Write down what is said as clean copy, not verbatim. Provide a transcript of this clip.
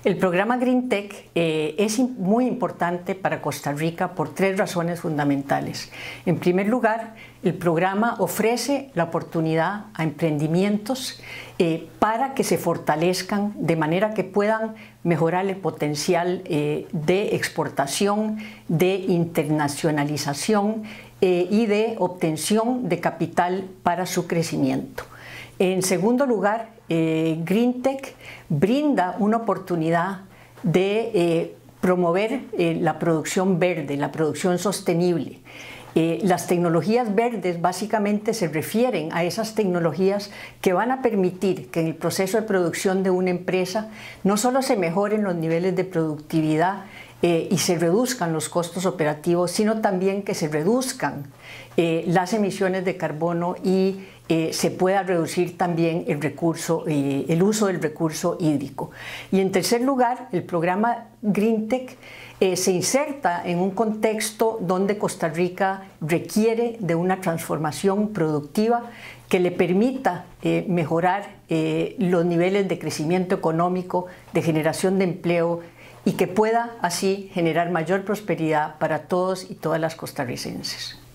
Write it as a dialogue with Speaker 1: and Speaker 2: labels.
Speaker 1: El programa GreenTech es muy importante para Costa Rica por tres razones fundamentales. En primer lugar, el programa ofrece la oportunidad a emprendimientos para que se fortalezcan de manera que puedan mejorar el potencial de exportación, de internacionalización y de obtención de capital para su crecimiento. En segundo lugar, GreenTech brinda una oportunidad de promover la producción verde, la producción sostenible. Las tecnologías verdes básicamente se refieren a esas tecnologías que van a permitir que en el proceso de producción de una empresa no solo se mejoren los niveles de productividad y se reduzcan los costos operativos, sino también que se reduzcan las emisiones de carbono y se pueda reducir también el uso del recurso hídrico. Y en tercer lugar, el programa GreenTech se inserta en un contexto donde Costa Rica requiere de una transformación productiva que le permita mejorar los niveles de crecimiento económico, de generación de empleo y que pueda así generar mayor prosperidad para todos y todas las costarricenses.